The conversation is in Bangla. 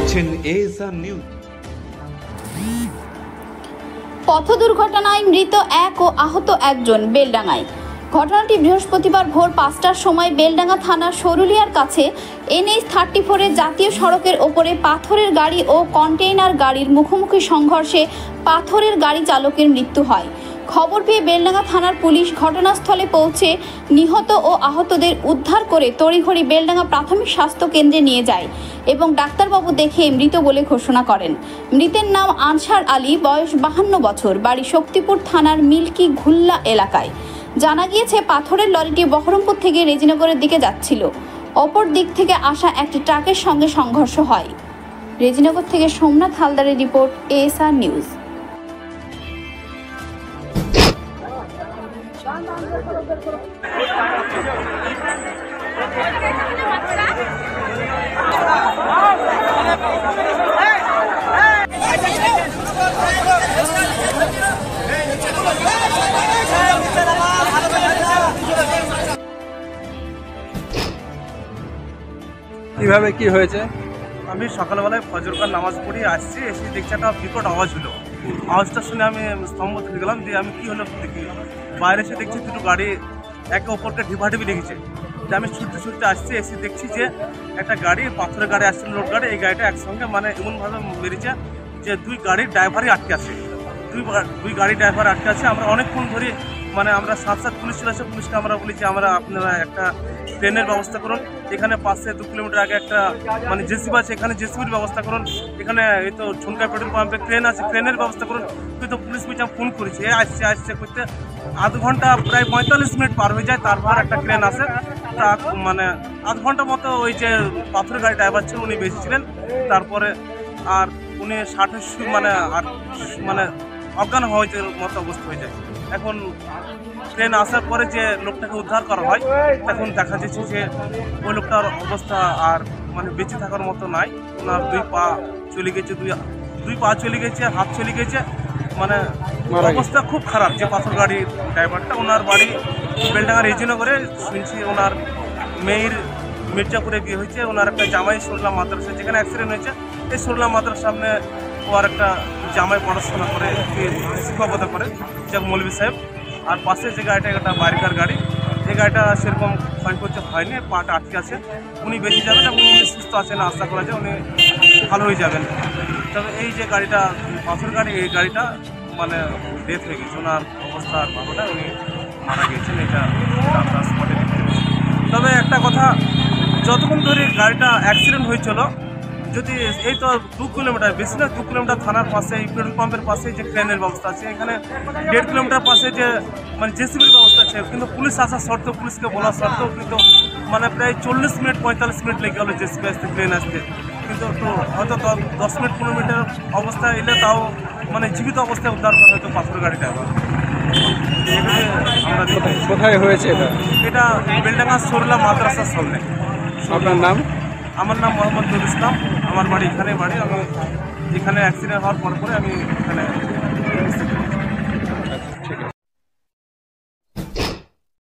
দেখছেন এএসআর নিউজ। পথ দুর্ঘটনায় মৃত এক ও আহত একজন বেলডাঙ্গায়। ঘটনাটি বৃহস্পতিবার ভোর ৫টার সময় বেলডাঙ্গা থানার সরুলিয়ার কাছে NH-34 জাতীয় সড়কের ওপরে পাথরের গাড়ি ও কন্টেইনার গাড়ির মুখোমুখি সংঘর্ষে পাথরের গাড়ি চালকের মৃত্যু হয়। খবর পেয়ে বেলডাঙ্গা থানার পুলিশ ঘটনাস্থলে পৌঁছে নিহত ও আহতদের উদ্ধার করে তড়িঘড়ি বেলডাঙ্গা প্রাথমিক স্বাস্থ্য কেন্দ্রে নিয়ে যায় এবং ডাক্তারবাবু দেখে মৃত বলে ঘোষণা করেন। মৃতের নাম আনসার আলী, বয়স 52 বছর, বাড়ি শক্তিপুর থানার মিল্কি ঘুল্লা এলাকায়। জানা গিয়েছে পাথরের লরিটি বহরমপুর থেকে রেজিনগরের দিকে যাচ্ছিল। অপর দিক থেকে আসা একটি ট্রাকের সঙ্গে সংঘর্ষ হয়। রেজিনগর থেকে সোমনাথ হালদারের রিপোর্ট, এএসআর নিউজ। কিভাবে কি হয়েছে? আমি সকালবেলায় ফজরকার নামাজ পড়ে আসছি, এসে দেখছি একটা বিকট আওয়াজ হলো। আওয়াজটা শুনে আমি স্তম্ভ থেকে গেলাম, দিয়ে আমি কী হলো দেখি বাইরে এসে দেখছি দুটো গাড়ি একে অপরকে ঢিপাঢিপি লেগেছে। যে আমি ছুটতে ছুটতে আসছি, এসে দেখছি যে একটা গাড়ি, পাথরের গাড়ি আসছিল, লোড গাড়ি, এই গাড়িটা একসঙ্গে মানে এমনভাবে মেরেছে যে দুই গাড়ির ড্রাইভারই আটকে আছে। দুই গাড়ির ড্রাইভার আটকে আছে। আমরা অনেকক্ষণ ধরে মানে আমরা সাত পুলিশ চলে আসে, পুলিশকে আমরা বলেছি আমরা আপনারা একটা ট্রেনের ব্যবস্থা করুন, এখানে পাশে 2 কিলোমিটার আগে একটা মানে জেসিবি আছে, এখানে জেসিবির ব্যবস্থা করুন, এখানে এই তো ঝুনকাই পেট্রোল পাম্পে ট্রেন আছে, ট্রেনের ব্যবস্থা করুন। কিন্তু পুলিশ পিছনে ফোন করেছি, আসছে করতে আধ ঘন্টা প্রায় 45 মিনিট পার হয়ে যায়। তারপর একটা ট্রেন আসে, তা মানে আধ ঘন্টা মতো ওই যে পাথরের গাড়ি ড্রাইভার ছিল উনি বেঁচেছিলেন। তারপরে আর উনি 60 মানে অজ্ঞান হওয়ার মতো অবস্থা হয়ে যায়। এখন ট্রেন আসার পরে যে লোকটাকে উদ্ধার করা হয়, তখন দেখা যাচ্ছে যে ওই লোকটার অবস্থা আর মানে বেঁচে থাকার মতো নাই। ওনার দুই পা চলে গেছে, দুই পা চলে গেছে, হাত চলে গেছে, মানে অবস্থা খুব খারাপ। যে পাথর গাড়ির ড্রাইভারটা, ওনার বাড়ি বেলডাঙ্গা রেজিনগরে, শুনছি ওনার মেয়ের মির্জাপুরে বিয়ে হয়েছে। ওনার একটা জামাই সরলা মাদ্রাসা, যেখানে অ্যাক্সিডেন্ট হয়েছে, এই সরলা মাদ্রাসার সামনে ওর একটা জামাই পড়াশোনা করে, শিক্ষকতা করে, যাক মৌলভী সাহেব। আর পাশে যে গাড়িটা, একটা বারিকার গাড়ি, এই গাড়িটা সেরকম ক্ষয়ক্ষতি হয়নি, পাটা আটকে আছে। উনি বেঁচে যাবেন এবং উনি সুস্থ আছেন, আশা করা যায় উনি ভালো হয়ে যাবেন। তবে এই যে গাড়িটা পাথর গাড়ি, এই গাড়িটা মানে ডেথ হয়ে গেছে, ওনার অবস্থার ভাবনা উনি মারা গিয়েছেন। এটা আমরা স্পটে দেখতে পেয়েছি। তবে একটা কথা, যতক্ষণ ধরে গাড়িটা অ্যাক্সিডেন্ট হয়েছিল, যদি এই তো 2 কিলোমিটার, বেশি না 2 কিলোমিটার থানার পাশে, এই পেট্রোল পাম্পের পাশে যে ট্রেনের ব্যবস্থা আছে, এখানে 1.5 কিলোমিটার পাশে যে মানে জেসিবির ব্যবস্থা আছে, কিন্তু পুলিশ আসা সত্ত্বেও, পুলিশকে বলা সত্ত্বেও কিন্তু মানে প্রায় 40 মিনিট 45 মিনিট লেগে গেলো জেসিবি আসতে, ট্রেন আসতে। কিন্তু হয়তো 10 মিনিট 15 মিনিটের অবস্থা এলে তাও মানে জীবিত অবস্থায় উদ্ধার করা হয়তো পাথর গাড়িটা। আমরা কোথায় হয়েছে এটা বেলডাঙ্গা সরলা মাদ্রাসার সামনে। আপনার নাম? আমার নাম মোহাম্মদ নুরুল ইসলাম, আমার বাড়ি এখানে বাড়ি। আমি এখানে অ্যাক্সিডেন্ট হওয়ার পরে আমি এখানে